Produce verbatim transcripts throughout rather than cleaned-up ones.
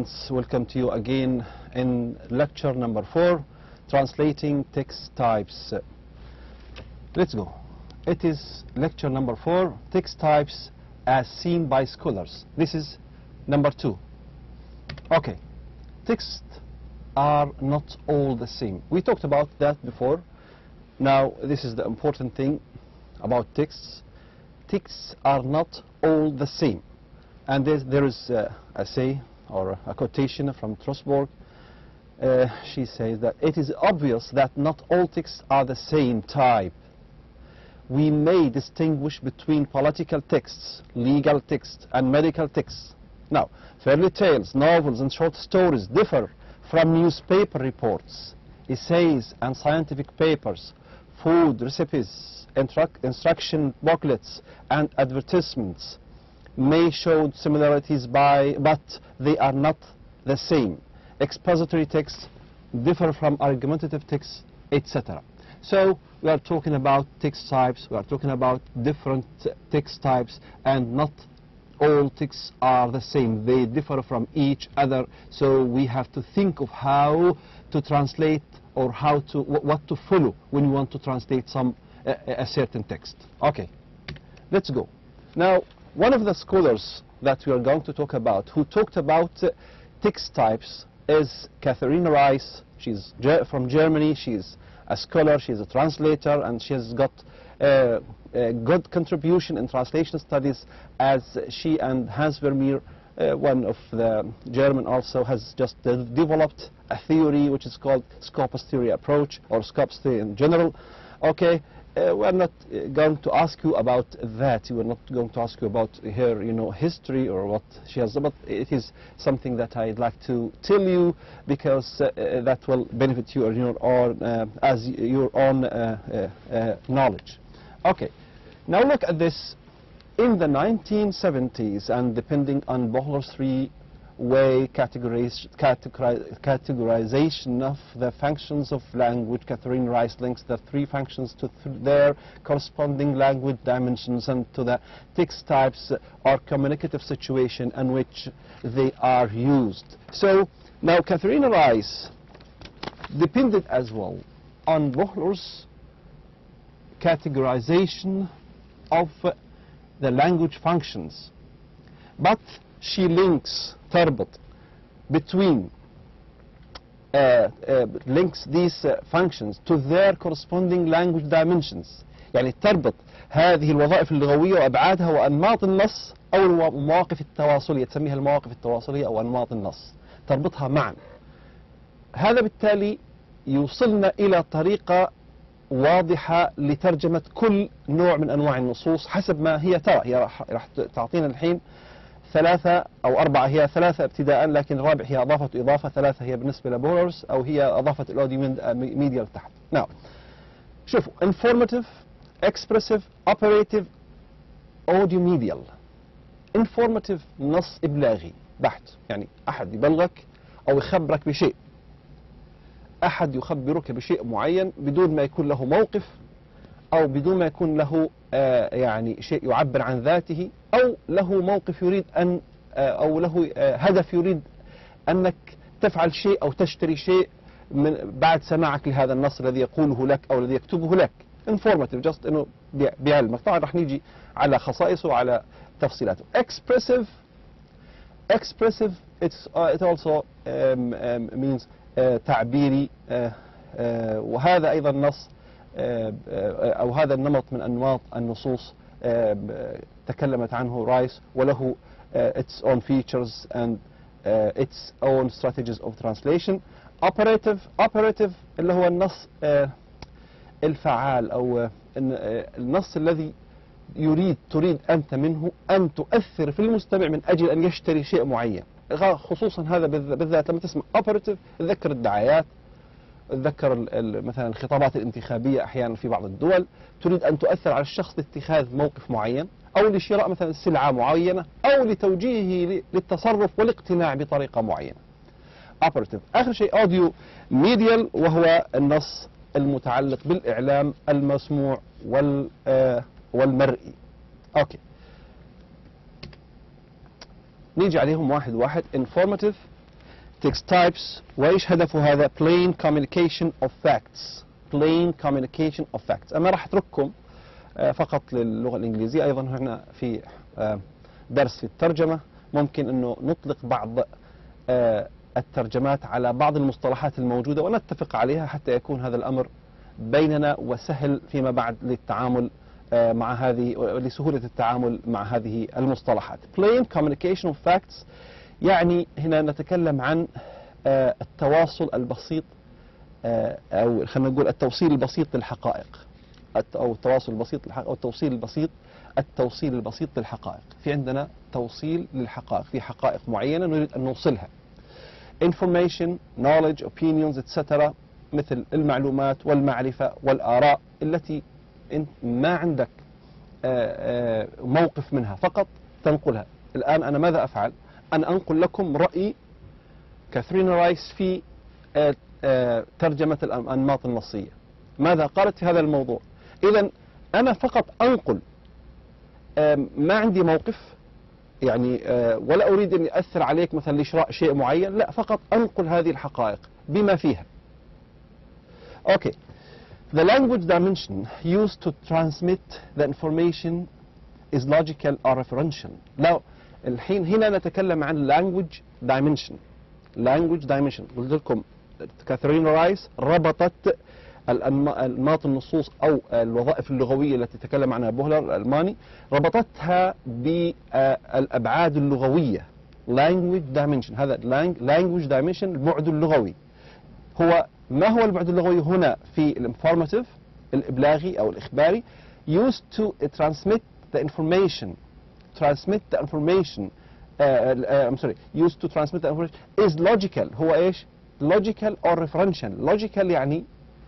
Welcome to you again in lecture number four, translating text types. Let's go. It is lecture number four, text types as seen by scholars. This is number two. Okay, texts are not all the same. We talked about that before. Now this is the important thing about texts. Texts are not all the same. And there, there is uh, a say or a quotation from Trosborg. Uh, she says that it is obvious that not all texts are the same type. We may distinguish between political texts, legal texts, and medical texts. Now, fairy tales, novels, and short stories differ from newspaper reports, essays, and scientific papers, food recipes, instru instruction booklets, and advertisements may show similarities, by, but they are not the same. Expository texts differ from argumentative texts, et cetera. So we are talking about text types, we are talking about different text types, and not all texts are the same. They differ from each other, so we have to think of how to translate or how to, what to follow when you want to translate some a, a certain text. Okay, let's go. Now, one of the scholars that we are going to talk about who talked about uh, text types is Katharina Rice. She's ge from Germany. She's a scholar, she's a translator, and she has got uh, a good contribution in translation studies, as she and Hans Vermeer, uh, one of the German also, has just de developed a theory which is called Scopus theory approach, or Scopus theory in general. Okay. Uh, we're not uh, going to ask you about that. We're not going to ask you about her, you know, history or what she has, but it is something that I'd like to tell you because uh, uh, that will benefit you or your own, uh, as your own uh, uh, uh, knowledge. Okay, now look at this. In the nineteen seventies, and depending on Bohler's three-way categoriz categori categorization of the functions of language, Katharina Rice links the three functions to th their corresponding language dimensions and to the text types or communicative situation in which they are used. So now Katharina Rice depended as well on Bohler's categorization of uh, the language functions, but she links تربط between uh, uh, links these uh, functions to their corresponding language dimensions. يعني تربط هذه الوظائف اللغوية وأبعادها وأنماط النص أو المواقف التواصلية، تسميها المواقف التواصلية أو أنماط النص، تربطها معا. هذا بالتالي يوصلنا إلى طريقة واضحة لترجمة كل نوع من أنواع النصوص حسب ما هي ترى. هي راح تعطينا الحين ثلاثة أو أربعة، هي ثلاثة ابتداء، لكن الرابع هي أضافة إضافة، ثلاثة هي بالنسبة لبولرز، أو هي أضافة الأوديو ميديا لتحت. Now شوفوا informative, expressive, operative, audio medial. informative نص إبلاغي بحت، يعني أحد يبلغك أو يخبرك بشيء، أحد يخبرك بشيء معين بدون ما يكون له موقف أو بدون ما يكون له آه يعني شيء يعبر عن ذاته، أو له موقف يريد أن آه أو له آه هدف يريد أنك تفعل شيء أو تشتري شيء من بعد سماعك لهذا النص الذي يقوله لك أو الذي يكتبه لك. informative just إنه بعلمك. طبعا راح نيجي على خصائصه وعلى تفصيلاته. expressive expressive it's uh, it also um, um, means uh, تعبيري uh, uh, وهذا أيضا نص أو هذا النمط من أنماط النصوص تكلمت عنه رايس، وله its own features and its own strategies of translation. operative operative اللي هو النص الفعال أو النص الذي يريد تريد أنت منه أن تؤثر في المستمع من أجل أن يشتري شيء معين، خصوصا هذا بالذات لما تسمع operative تذكر الدعايات، تذكر مثلا الخطابات الانتخابية أحيانا في بعض الدول، تريد أن تؤثر على الشخص لاتخاذ موقف معين أو لشراء مثلا سلعة معينة أو لتوجيهه للتصرف والاقتناع بطريقة معينة. operative. آخر شيء audio medial، وهو النص المتعلق بالإعلام المسموع وال والمرئي. أوكي، نيجي عليهم واحد واحد. informative text types. وإيش هدفه هذا؟ plain communication of facts. plain communication of facts. أنا راح أترككم فقط للغة الإنجليزية. أيضا هنا في درس في الترجمة ممكن أنه نطلق بعض الترجمات على بعض المصطلحات الموجودة ونتفق عليها حتى يكون هذا الأمر بيننا وسهل فيما بعد للتعامل مع هذه لسهولة التعامل مع هذه المصطلحات. plain communication of facts يعني هنا نتكلم عن التواصل البسيط أو خلينا نقول التوصيل البسيط للحقائق أو التواصل البسيط للحقائق أو التوصيل البسيط التوصيل البسيط للحقائق. في عندنا توصيل للحقائق، في حقائق معينة نريد أن نوصلها. information, knowledge, opinions et cetera مثل المعلومات والمعرفة والآراء التي انت ما عندك موقف منها، فقط تنقلها. الآن أنا ماذا أفعل؟ أن أنقل لكم رأي كاثرين رايس في ترجمة الأنماط النصية. ماذا قالت في هذا الموضوع؟ إذا أنا فقط أنقل، ما عندي موقف يعني ولا أريد أن أثر عليك مثلا لشراء شيء معين، لا، فقط أنقل هذه الحقائق بما فيها. Okay. The language dimension used to transmit the information is logical or referential. لو الحين هنا نتكلم عن language dimension. language dimension قلت لكم كاثرين رايس ربطت الأنماط النصوص أو الوظائف اللغوية التي تكلم عنها بوهلر الألماني، ربطتها بالأبعاد اللغوية. language dimension هذا language dimension البعد اللغوي. هو ما هو البعد اللغوي هنا في الانفورماتيف الإبلاغي أو الإخباري؟ used to transmit the information transmit the information uh, uh, I'm sorry used to transmit the information is logical. هو إيش؟ logical or referential. logical يعني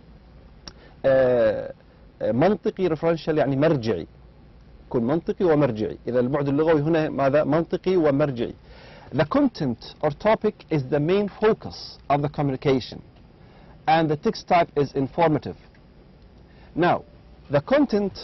uh, منطقي، referential يعني مرجعي، يكون منطقي ومرجعي. إذا البعد اللغوي هنا ماذا؟ منطقي ومرجعي. The content or topic is the main focus of the communication and the text type is informative. Now, the content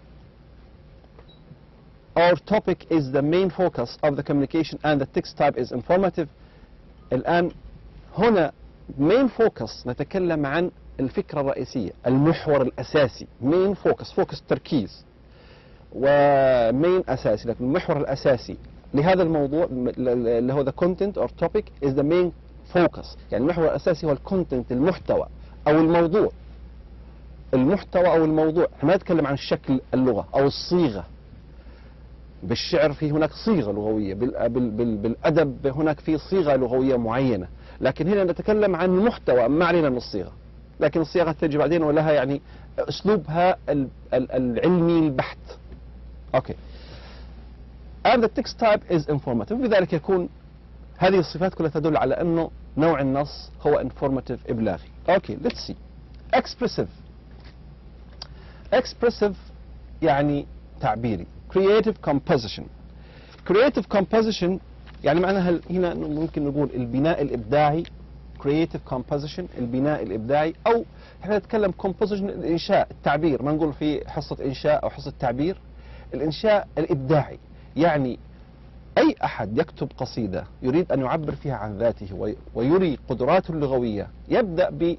or topic is the main focus of the communication and the text type is informative. الآن هنا main focus نتكلم عن الفكرة الرئيسية، المحور الأساسي. main focus focus تركيز، وmain أساسي، لكن المحور الأساسي لهذا الموضوع اللي هو the content or topic is the main focus. يعني المحور الأساسي هو الكونتنت، المحتوى أو الموضوع. المحتوى أو الموضوع، احنا ما نتكلم عن الشكل اللغة أو الصيغة. بالشعر في هناك صيغة لغوية، بالأدب هناك في صيغة لغوية معينة، لكن هنا نتكلم عن المحتوى، ما علينا من الصيغة، لكن الصيغة تجي بعدين ولها يعني أسلوبها العلمي البحت. أوكي. and the text type is informative. بذلك يكون هذه الصفات كلها تدل على أنه نوع النص هو informative إبلاغي. أوكي. let's see. expressive. expressive يعني تعبيري. creative composition. creative composition يعني معناها هنا ممكن نقول البناء الإبداعي. creative composition البناء الإبداعي، أو احنا نتكلم composition الإنشاء، التعبير، ما نقول في حصة إنشاء أو حصة تعبير. الإنشاء الإبداعي يعني أي أحد يكتب قصيدة يريد أن يعبر فيها عن ذاته ويري قدراته اللغوية، يبدأ ب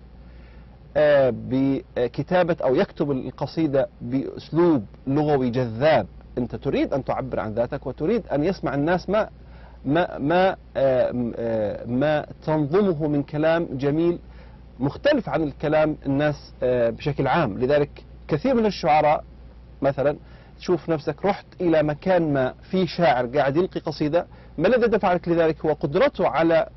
بكتابة أو يكتب القصيدة بأسلوب لغوي جذاب. أنت تريد أن تعبر عن ذاتك وتريد أن يسمع الناس ما ما ما ما تنظمه من كلام جميل مختلف عن الكلام الناس بشكل عام. لذلك كثير من الشعراء مثلا تشوف نفسك رحت إلى مكان ما في شاعر قاعد يلقي قصيدة، ما الذي دفعك لذلك؟ هو قدرته على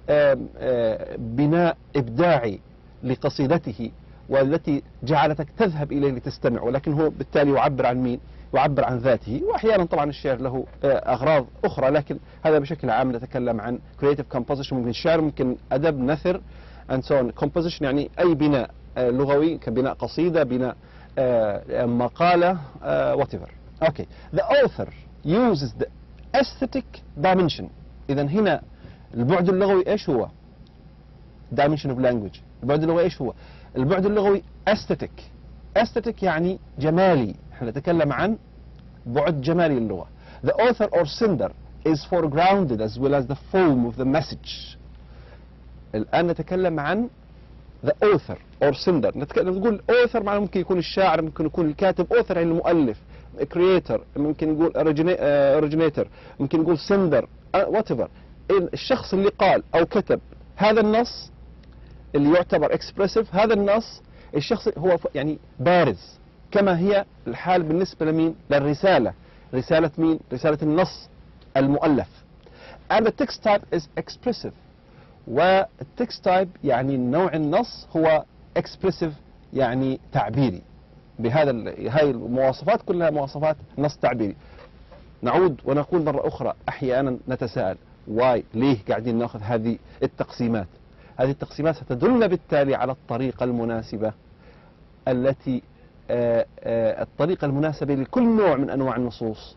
بناء إبداعي لقصيدته والتي جعلتك تذهب إليه لتستمع، ولكن هو بالتالي يعبر عن مين؟ يعبر عن ذاته. وأحيانا طبعا الشعر له أغراض أخرى، لكن هذا بشكل عام نتكلم عن creative composition. ممكن الشعر، ممكن أدب، نثر and so on. composition يعني أي بناء لغوي كبناء قصيدة، بناء مقالة whatever. Okay. The author uses the aesthetic dimension. إذا هنا البعد اللغوي إيش هو؟ dimension of language. البعد اللغوي إيش هو؟ البعد اللغوي aesthetic. aesthetic يعني جمالي. احنا نتكلم عن بعد جمالي اللغة. The author or sender is foregrounded as well as the form of the message. الآن نتكلم عن the author or sender. نتكلم نقول author معناه ممكن يكون الشاعر، ممكن يكون الكاتب. author يعني المؤلف، creator ممكن نقول originator، ممكن نقول sender whatever. الشخص اللي قال أو كتب هذا النص اللي يعتبر expressive، هذا النص الشخص هو يعني بارز، كما هي الحال بالنسبة لمين؟ للرسالة. رسالة مين؟ رسالة النص المؤلف. and the text type is expressive. والتكست تايب يعني نوع النص هو expressive يعني تعبيري. بهذا هاي المواصفات كلها مواصفات نص تعبيري. نعود ونقول مرة أخرى، أحيانا نتساءل واي ليه قاعدين ناخذ هذه التقسيمات؟ هذه التقسيمات ستدلنا بالتالي على الطريقة المناسبة التي آآ آآ الطريقة المناسبة لكل نوع من أنواع النصوص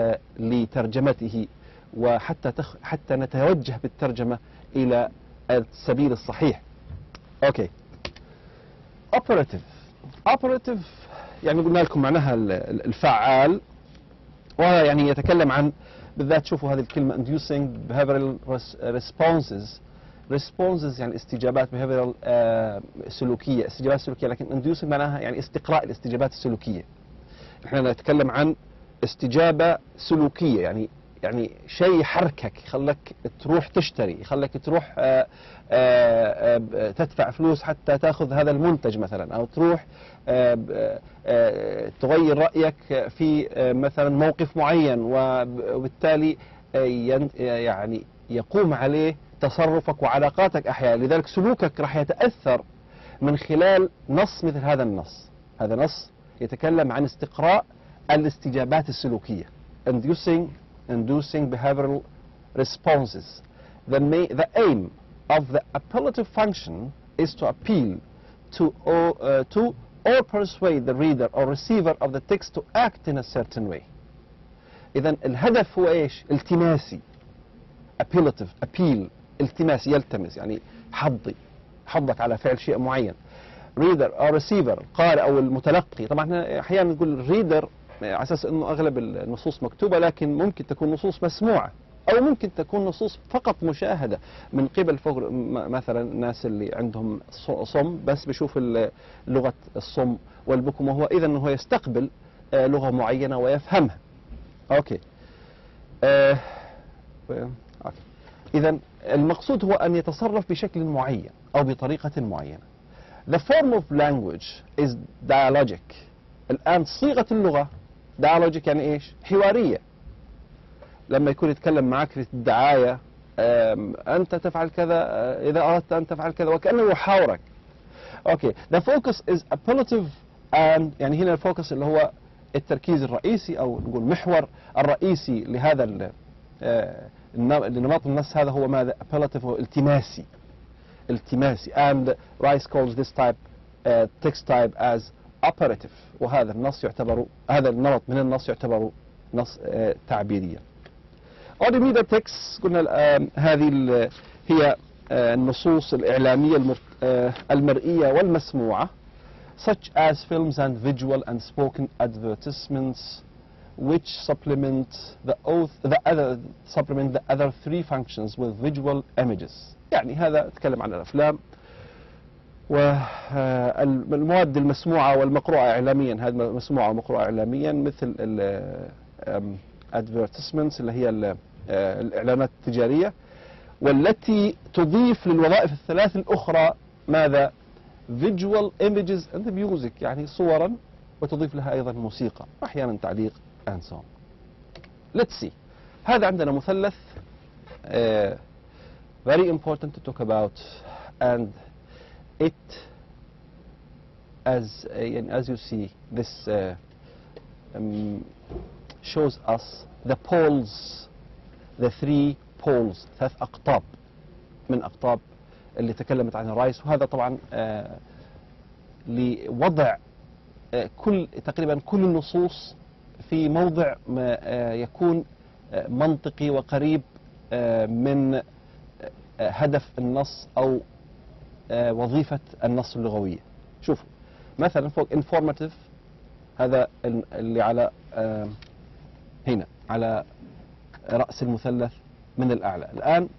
لترجمته، وحتى تخ حتى نتوجه بالترجمة إلى السبيل الصحيح. أوكي. operative. operative يعني قلنا لكم معناها الفعال، وهذا يعني يتكلم عن بالذات شوفوا هذه الكلمة inducing behavioral responses. responses يعني استجابات behavioral آه سلوكية، استجابات سلوكية، لكن inducing معناها يعني استقراء الاستجابات السلوكية. نحن نتكلم عن استجابة سلوكية، يعني يعني شيء يحركك، يخلك تروح تشتري، يخلك تروح آآ آآ تدفع فلوس حتى تاخذ هذا المنتج مثلا، او تروح آآ آآ تغير رأيك في مثلا موقف معين، وبالتالي يعني يقوم عليه تصرفك وعلاقاتك احيانا. لذلك سلوكك راح يتأثر من خلال نص مثل هذا النص. هذا نص يتكلم عن استقراء الاستجابات السلوكية. inducing inducing behavioral responses. The, may, the aim of the appellative function is to appeal to or, uh, to or persuade the reader or receiver of the text to act in a certain way. إذن الهدف هو إيش؟ التماسي. appellative appeal التماس، يلتمس يعني حضي حضك على فعل شيء معين. reader or receiver القارئ أو المتلقي. طبعا احنا أحيانا نقول reader على أساس أنه أغلب النصوص مكتوبة، لكن ممكن تكون نصوص مسموعة، أو ممكن تكون نصوص فقط مشاهدة من قبل فوق مثلا الناس اللي عندهم صم بس بيشوف لغة الصم والبكم، وهو إذا هو يستقبل لغة معينة ويفهمها. أوكي. آه. أوكي. إذا المقصود هو أن يتصرف بشكل معين أو بطريقة معينة. The form of language is dialogic. الآن صيغة اللغة dialogic يعني إيش؟ حوارية. لما يكون يتكلم معك في الدعاية أنت تفعل كذا إذا أردت أن تفعل كذا، وكأنه يحاورك. أوكي. The focus is appellative and يعني هنا الفوكس اللي هو التركيز الرئيسي أو نقول محور الرئيسي لهذا لنمط النص. هذا هو ماذا؟ appellative هو التماسي. التماسي. And Rice calls this type uh, text type as operative. وهذا النص يعتبر هذا النمط من النص يعتبر نص uh, تعبيريا. Audio text قلنا uh, هذه هي uh, النصوص الإعلامية uh, المرئية والمسموعة such as films and visual and spoken advertisements which supplement the, oath, the other supplement the other three functions with visual images. يعني هذا تكلم عن الأفلام والمواد المسموعة والمقروءة إعلاميا. هذه مسموعة ومقروءة إعلاميا مثل ال advertisements اللي هي الإعلانات التجارية، والتي تضيف للوظائف الثلاث الأخرى ماذا؟ visual images and music، يعني صورا وتضيف لها أيضا موسيقى أحيانا تعليق and so on. Let's see. هذا عندنا مثلث uh, very important to talk about, and it as uh, as you see this uh, um, shows us the poles, the three poles، ثلاث أقطاب من أقطاب اللي تكلمت عنها رايس. وهذا طبعا آه لوضع آه كل تقريبا كل النصوص في موضع ما آه يكون آه منطقي وقريب آه من آه هدف النص أو آه وظيفة النص اللغوية. شوفوا مثلا فوق informative، هذا اللي على آه هنا على رأس المثلث من الأعلى. الآن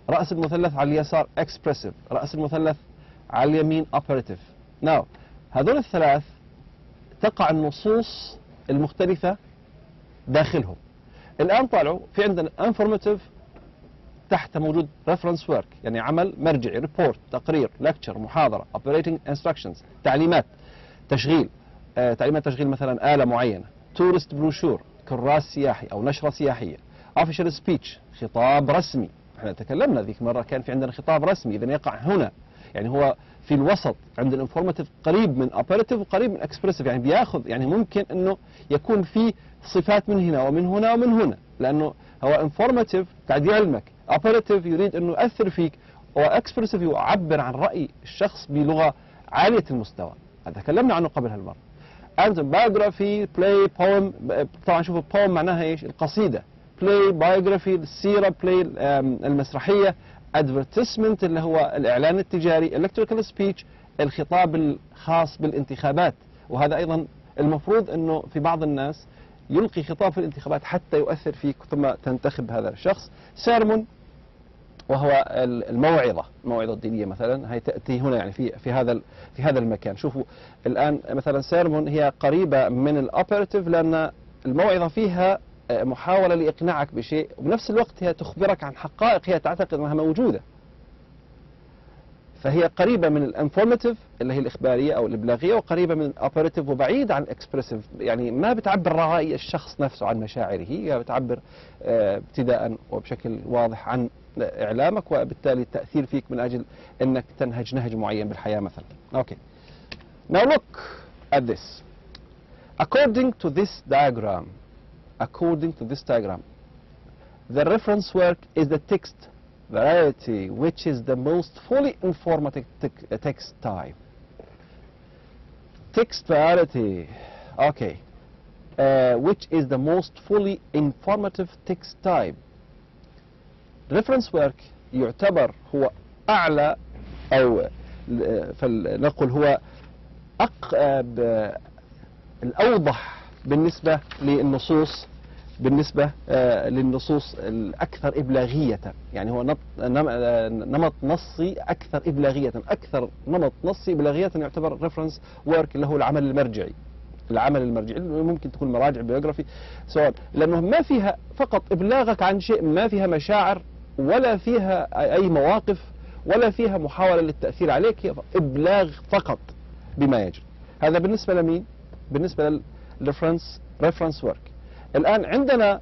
رأس المثلث على اليسار expressive، رأس المثلث على اليمين operative. now هذول الثلاث تقع النصوص المختلفة داخلهم. الآن طالعوا في عندنا informative، تحت موجود reference work يعني عمل مرجعي، report تقرير، lecture محاضرة، operating instructions تعليمات تشغيل، آه تعليمات تشغيل مثلا آلة معينة، tourist brochure كراس سياحي أو نشرة سياحية، official speech خطاب رسمي. احنا تكلمنا ذيك مرة كان في عندنا خطاب رسمي، إذا يقع هنا يعني هو في الوسط عند الانفورماتيف، قريب من operative وقريب من expressive، يعني بياخذ يعني ممكن انه يكون في صفات من هنا ومن هنا ومن هنا، لانه هو informative قاعد يعلمك، operative يريد انه يؤثر فيك، واكسبرسيف يعبر عن رأي الشخص بلغة عالية المستوى. هذا تكلمنا عنه قبل هالمرة. and biography play poem، طبعا شوفوا poem معناها ايش؟ القصيدة، play biography السيرة، play المسرحية، advertisement اللي هو الإعلان التجاري، electoral speech الخطاب الخاص بالانتخابات، وهذا أيضا المفروض أنه في بعض الناس يلقي خطاب في الانتخابات حتى يؤثر فيك ثم تنتخب هذا الشخص. sermon وهو الموعظة، الموعظة الدينية مثلا، هي تأتي هنا يعني في في هذا في هذا المكان. شوفوا الآن مثلا sermon هي قريبة من الأوبراتيف، لأن الموعظة فيها محاولة لإقناعك بشيء، وبنفس الوقت هي تخبرك عن حقائق هي تعتقد أنها موجودة، فهي قريبة من الانفورماتيف اللي هي الإخبارية أو الإبلاغية، وقريبة من الأوبراتيف وبعيد عن الإكسبرسيف، يعني ما بتعبر رأي الشخص نفسه عن مشاعره، هي بتعبر ابتداء وبشكل واضح عن إعلامك وبالتالي التأثير فيك من أجل أنك تنهج نهج معين بالحياة مثلا. Okay. Now look at this. According to this diagram, according to this diagram, the reference work is the text variety, which is the most fully informative text type. Text variety, okay, uh, which is the most fully informative text type. reference work يعتبر هو أعلى أو فلنقل هو أقرب الأوضح بالنسبة للنصوص، بالنسبة آه للنصوص الأكثر إبلاغية، يعني هو نمط نصي أكثر إبلاغية، أكثر نمط نصي إبلاغية يعتبر reference work اللي هو العمل المرجعي. العمل المرجعي ممكن تكون مراجع بيوغرافي سواء، لأنه ما فيها فقط إبلاغك عن شيء، ما فيها مشاعر ولا فيها أي مواقف ولا فيها محاولة للتأثير عليك، هي إبلاغ فقط بما يجري. هذا بالنسبة لمين؟ بالنسبة للريفرنس reference work. الآن عندنا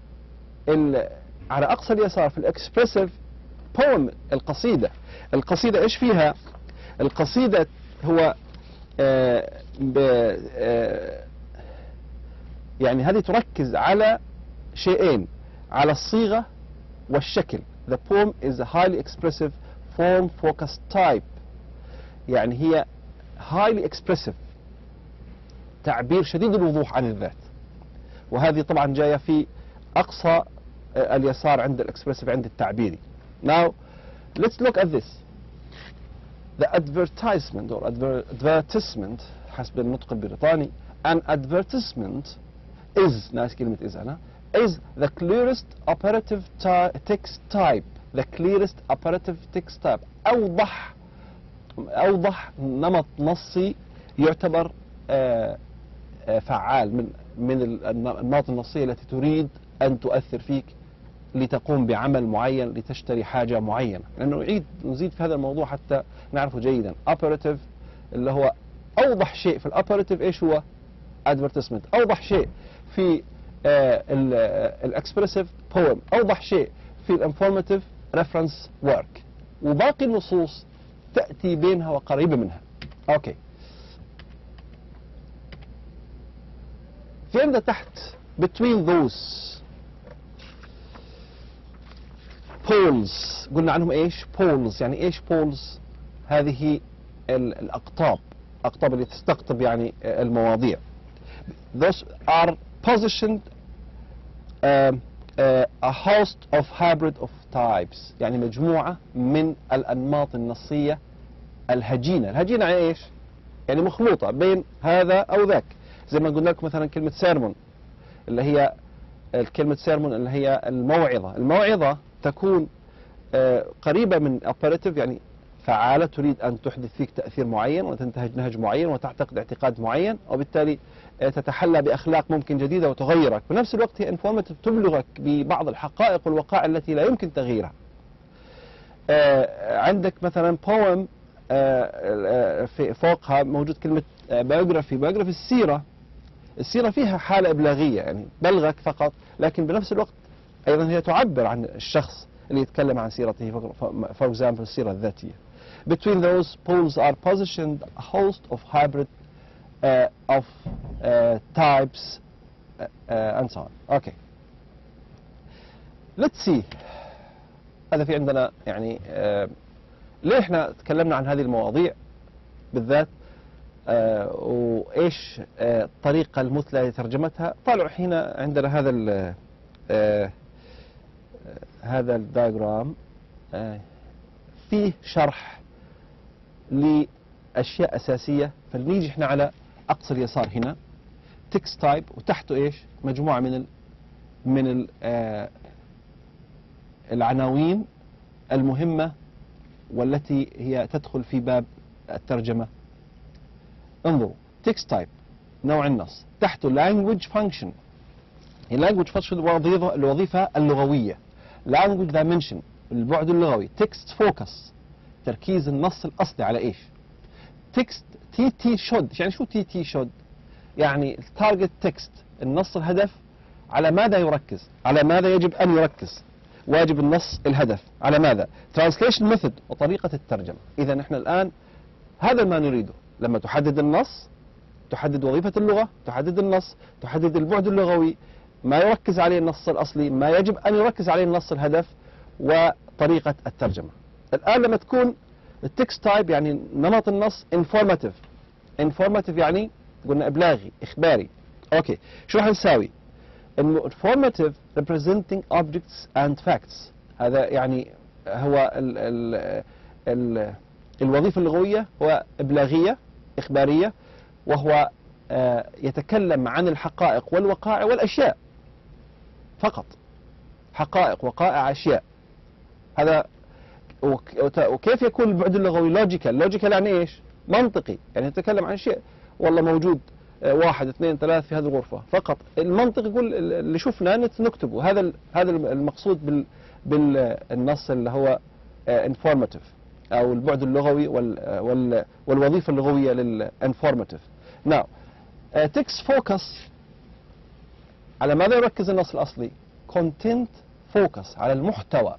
على أقصى اليسار في الإكسبرسيف بوم، القصيدة. القصيدة إيش فيها؟ القصيدة هو آه آه يعني هذه تركز على شيئين، على الصيغة والشكل. The poem is a highly expressive form focused type، يعني هي highly expressive، تعبير شديد الوضوح عن الذات، وهذه طبعا جاية في أقصى اليسار عند الإكسبرسيف عند التعبيري. Now let's look at this. The advertisement or advertisement حسب النطق البريطاني، an advertisement is، ناس كلمة is أنا is the clearest operative text type. The clearest operative text type أوضح أوضح نمط نصي يعتبر آه فعال من من الأنماط النصية التي تريد أن تؤثر فيك لتقوم بعمل معين، لتشتري حاجة معينة. لأنه نعيد نزيد في هذا الموضوع حتى نعرفه جيدا. operative اللي هو أوضح شيء في الأوبراتيف إيش هو؟ advertisement. أوضح شيء في الإكسبرسيف poem. أوضح شيء في الانفورماتيف reference work. وباقي النصوص تأتي بينها وقريبة منها. أوكي. في عندنا تحت between those poles، قلنا عنهم ايش؟ poles. يعني ايش poles؟ هذه الأقطاب، أقطاب اللي تستقطب يعني المواضيع. those are positioned uh, uh, a host of hybrid of types، يعني مجموعة من الأنماط النصية الهجينة. الهجينة يعني ايش؟ يعني مخلوطة بين هذا أو ذاك. زي ما قلنا لكم مثلا كلمة سيرمون اللي هي كلمة سيرمون اللي هي الموعظة. الموعظة تكون آه قريبة من operative، يعني فعالة تريد أن تحدث فيك تأثير معين وتنتهج نهج معين وتعتقد اعتقاد معين، وبالتالي آه تتحلى بأخلاق ممكن جديدة وتغيرك. بنفس الوقت هي informative، تبلغك ببعض الحقائق والوقائع التي لا يمكن تغييرها. آه عندك مثلا poem آه في فوقها موجود كلمة biography. biography السيرة. السيرة فيها حالة إبلاغية، يعني بلغك فقط، لكن بنفس الوقت أيضا هي تعبر عن الشخص اللي يتكلم عن سيرته. for example السيرة الذاتية. Between those poles are positioned a host of hybrid uh, of uh, types uh, uh, and so on. Okay. Let's see. هذا في عندنا يعني uh, ليه احنا تكلمنا عن هذه المواضيع بالذات آه وايش آه الطريقة المثلى لترجمتها. طالعوا هنا عندنا هذا ال آه هذا الدايجرام آه فيه شرح لأشياء أساسية. فنيجي احنا على أقصى اليسار هنا تكست تايب، وتحته ايش؟ مجموعة من ال من ال آه العناوين المهمة والتي هي تدخل في باب الترجمة. انظروا تكست تايب نوع النص، تحته language function. language function الوظيفة الوظيفة اللغوية. language dimension البعد اللغوي. text focus تركيز النص الأصلي على إيش. text تي تي should، يعني شو تي تي should؟ يعني target text النص الهدف على ماذا يركز، على ماذا يجب أن يركز، واجب النص الهدف على ماذا. translation method وطريقة الترجمة. إذا نحن الآن هذا ما نريده. لما تحدد النص تحدد وظيفة اللغة، تحدد النص، تحدد البعد اللغوي، ما يركز عليه النص الأصلي، ما يجب أن يركز عليه النص الهدف، وطريقة الترجمة. الآن لما تكون التكست تايب يعني نمط النص informative. informative يعني قلنا إبلاغي إخباري. أوكي شو راح نساوي؟ informative representing objects and facts. هذا يعني هو ال ال ال الوظيفة اللغوية هو إبلاغية إخبارية، وهو آه يتكلم عن الحقائق والوقائع والأشياء فقط. حقائق وقائع أشياء. هذا وكيف يكون البعد اللغوي لوجيكال؟ لوجيكال يعني إيش؟ منطقي، يعني يتكلم عن شيء والله موجود آه واحد اثنين ثلاث في هذه الغرفة فقط. المنطق يقول اللي شفناه نكتبه. هذا هذا المقصود بال بالنص اللي هو آه informative أو البعد اللغوي وال وال والوظيفة اللغوية للانفورماتيف. Now uh, text focus على ماذا يركز النص الأصلي؟ content focus على المحتوى.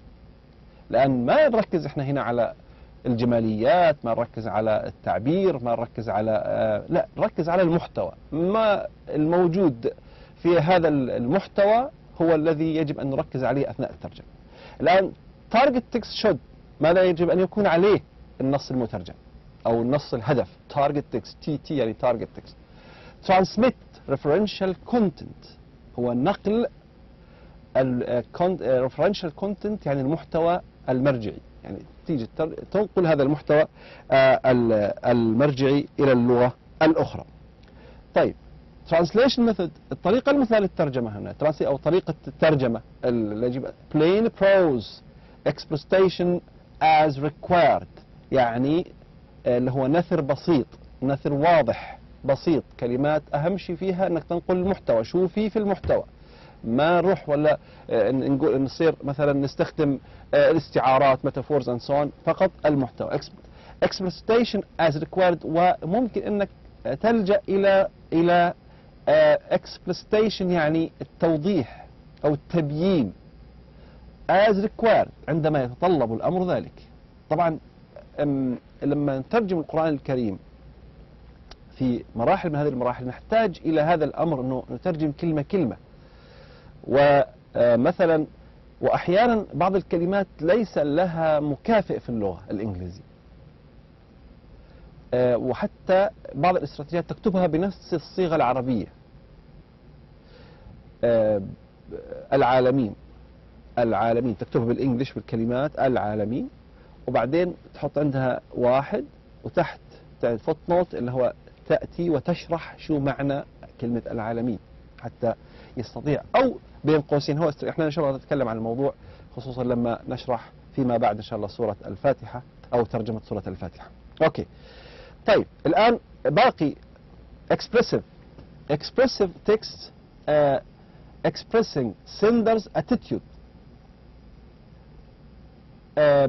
لأن ما نركز احنا هنا على الجماليات، ما نركز على التعبير، ما نركز على uh, لا نركز على المحتوى. ما الموجود في هذا المحتوى هو الذي يجب أن نركز عليه أثناء الترجمة. الآن target text should ماذا يجب أن يكون عليه النص المترجم أو النص الهدف. target text تي تي يعني target text. transmit referential content هو نقل ال referential content يعني المحتوى المرجعي، يعني تيجي تنقل هذا المحتوى المرجعي إلى اللغة الأخرى. طيب translation method الطريقة المثلى للترجمة هنا أو طريقة الترجمة اللي يجب plain prose exposition as required، يعني اللي هو نثر بسيط، نثر واضح بسيط، كلمات أهم شيء فيها أنك تنقل المحتوى. شو في في المحتوى، ما نروح ولا نقول نصير مثلا نستخدم الاستعارات metaphors and so on، فقط المحتوى. exposition as required، وممكن أنك تلجأ إلى إلى exposition يعني التوضيح أو التبيين as required عندما يتطلب الأمر ذلك. طبعا لما نترجم القرآن الكريم في مراحل من هذه المراحل نحتاج إلى هذا الأمر أنه نترجم كلمة كلمة. ومثلا وأحيانا بعض الكلمات ليس لها مكافئ في اللغة الإنجليزية، وحتى بعض الاستراتيجيات تكتبها بنفس الصيغة العربية. العالمين العالمين تكتبها بالإنجليش بالكلمات العالمين، وبعدين تحط عندها واحد وتحت فوت نوت اللي هو تأتي وتشرح شو معنى كلمة العالمين حتى يستطيع، أو بين قوسين هو احنا إن شاء الله نتكلم عن الموضوع خصوصا لما نشرح فيما بعد إن شاء الله سورة الفاتحة أو ترجمة سورة الفاتحة. أوكي. طيب الآن باقي expressive expressive text uh, expressing sender's attitude. uh,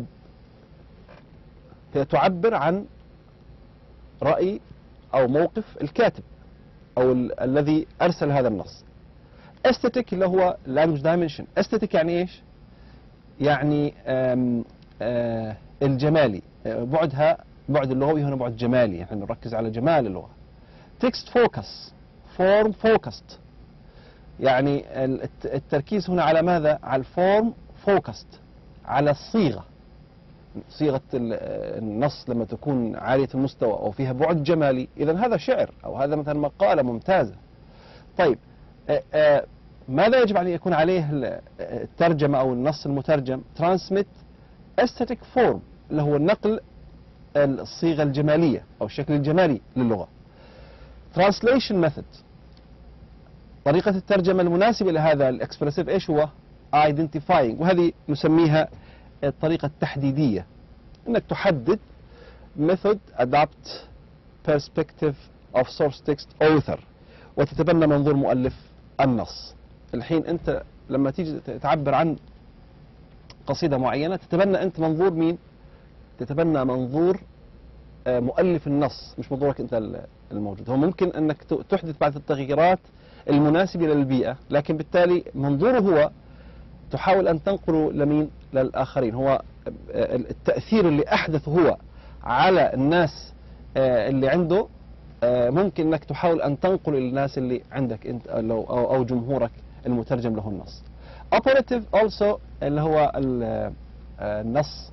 هي تعبر عن رأي أو موقف الكاتب أو ال الذي أرسل هذا النص. aesthetic اللي هو language dimension. aesthetic يعني إيش؟ يعني آم آم الجمالي، بعدها بعد اللغوي هنا بعد جمالي، يعني نركز على جمال اللغة. text focus form focused، يعني التركيز هنا على ماذا؟ على الفورم focused، على الصيغة. صيغة النص لما تكون عالية المستوى أو فيها بعد جمالي، إذا هذا شعر أو هذا مثلا مقالة ممتازة. طيب آآ آآ ماذا يجب أن يكون عليه الترجمة أو النص المترجم؟ transmit aesthetic form، اللي هو نقل الصيغة الجمالية أو الشكل الجمالي للغة. translation method، طريقة الترجمة المناسبة لهذا الإكسبرسيف إيش هو؟ identifying، وهذه نسميها الطريقة التحديدية، أنك تحدد method adapt perspective of source text author، وتتبنى منظور مؤلف النص. الحين أنت لما تيجي تعبر عن قصيدة معينة تتبنى أنت منظور مين؟ تتبنى منظور مؤلف النص، مش منظورك أنت الموجود. هو ممكن أنك تحدث بعض التغييرات المناسبة للبيئة، لكن بالتالي منظوره هو تحاول أن تنقله لمين؟ للآخرين. هو التأثير اللي أحدثه هو على الناس اللي عنده ممكن أنك تحاول أن تنقل للناس اللي عندك أنت أو جمهورك المترجم له النص. operative also اللي هو النص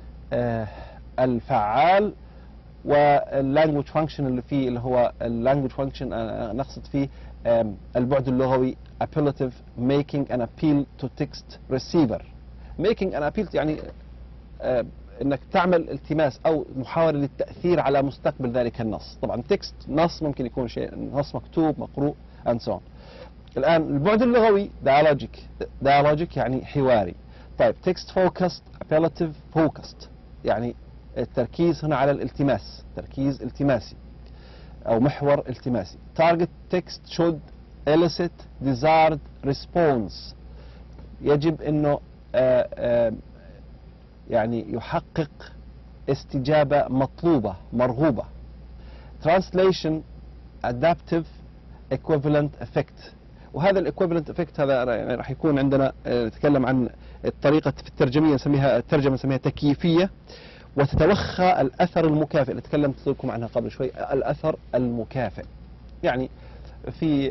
الفعال، واللانجوج فانكشن اللي فيه اللي هو اللانجوج فانكشن نقصد فيه البعد اللغوي appellative making an appeal to text receiver. making an appeal يعني انك تعمل التماس او محاولة للتأثير على مستقبل ذلك النص. طبعا تكست نص ممكن يكون شيء نص مكتوب مقروء and so on. الآن البعد اللغوي dialogic dialogic يعني حواري. طيب text focused appellative focused يعني التركيز هنا على الالتماس، تركيز التماسي أو محور التماسي. target text should elicit desired response، يجب أنه آآ آآ يعني يحقق استجابة مطلوبة مرغوبة. translation adaptive equivalent effect، وهذا الايكويفالنت افكت هذا يعني راح يكون عندنا نتكلم عن الطريقة في الترجمية نسميها الترجمة نسميها تكييفية، وتتوخى الأثر المكافئ اللي تكلمت لكم عنها قبل شوي. الأثر المكافئ يعني في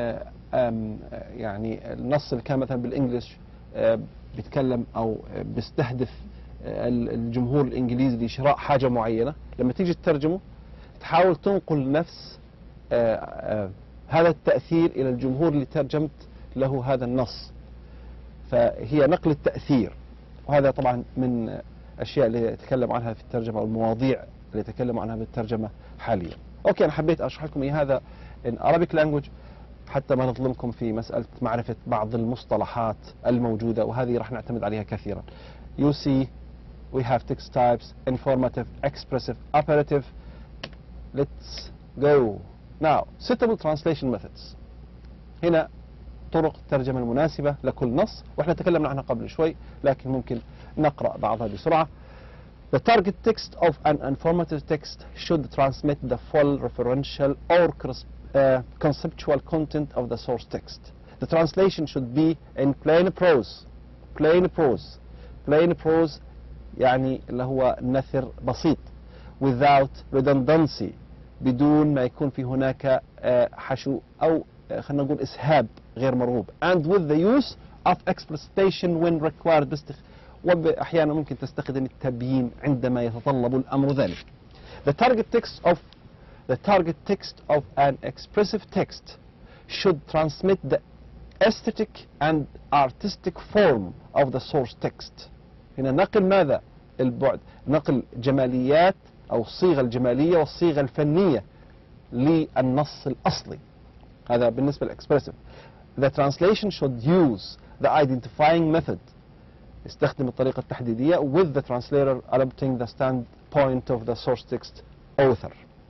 يعني النص اللي كان مثلا بالإنجليش بيتكلم أو بيستهدف الجمهور الإنجليزي لشراء حاجة معينة، لما تيجي تترجمه تحاول تنقل نفس هذا التأثير إلى الجمهور اللي ترجمت له هذا النص، فهي نقل التأثير. وهذا طبعا من الأشياء اللي يتكلم عنها في الترجمة أو المواضيع اللي يتكلم عنها بالترجمة حاليا. أوكي، أنا حبيت أشرح لكم إيه هذا in Arabic language حتى ما نظلمكم في مسألة معرفة بعض المصطلحات الموجودة، وهذه راح نعتمد عليها كثيرا. You see we have text types informative, expressive, operative. Let's go. Now suitable translation methods. هنا طرق الترجمة المناسبة لكل نص، وإحنا تكلمنا عنها قبل شوي لكن ممكن نقرأ بعضها بسرعة. The target text of an informative text should transmit the full referential or uh, conceptual content of the source text. The translation should be in plain prose. Plain prose. Plain prose يعني اللي هو نثر بسيط. Without redundancy. بدون ما يكون في هناك حشو أو خلينا نقول إسهاب غير مرغوب. And with the use of explicitation when required. باستخ... وأحيانا ممكن تستخدم التبيين عندما يتطلب الأمر ذلك. The target text of the target text of an expressive text should transmit the aesthetic and artistic form of the source text. هنا نقل ماذا؟ البعد، نقل جماليات أو الصيغة الجمالية والصيغة الفنية للنص الأصلي. هذا بالنسبة للإكسبرسيف. The translation should use the identifying method. يستخدم الطريقة التحديدية with the translator adopting the standpoint of the source text author.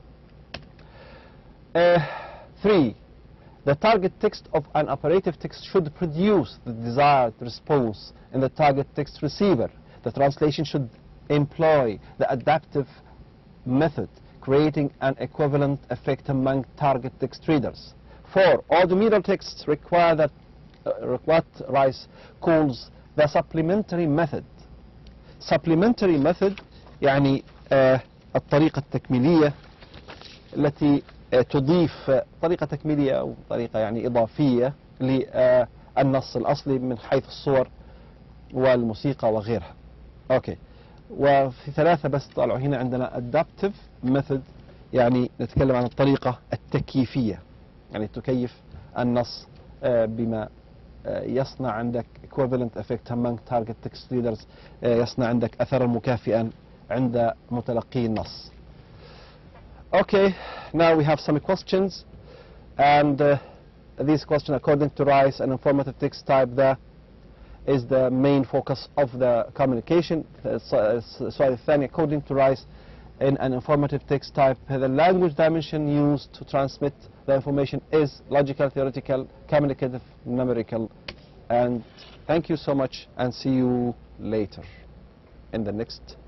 Uh, three. The target text of an operative text should produce the desired response in the target text receiver. The translation should employ the adaptive method, creating an equivalent effect among target text readers. Four. Odometer texts require that uh, what Rice calls the supplementary method. Supplementary method يعني uh, الطريقة التكميلية التي uh, تضيف uh, طريقة تكميلية أو طريقة يعني إضافية للنص الأصلي من حيث الصور والموسيقى وغيرها. أوكي. وفي ثلاثة بس طلعوا هنا عندنا adaptive method يعني نتكلم عن الطريقة التكييفية يعني تكيف النص بما يصنع عندك equivalent effect among target text readers يصنع عندك أثرا مكافئا عند متلقي النص. Okay, now we have some questions and uh, these questions according to Rice an informative text type there is the main focus of the communication. السؤال الثاني according to Rice in an informative text type the language dimension used to transmit the information is logical, theoretical, communicative, numerical. And thank you so much and see you later in the next